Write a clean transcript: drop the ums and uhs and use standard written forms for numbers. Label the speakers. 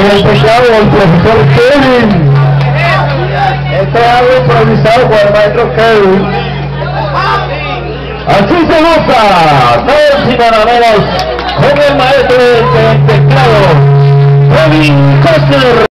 Speaker 1: En el teclado el profesor Kevin. Este es algo improvisado por el maestro Kevin. Así se goza, no sin nada menos, con el maestro del teclado, Kevin Costner.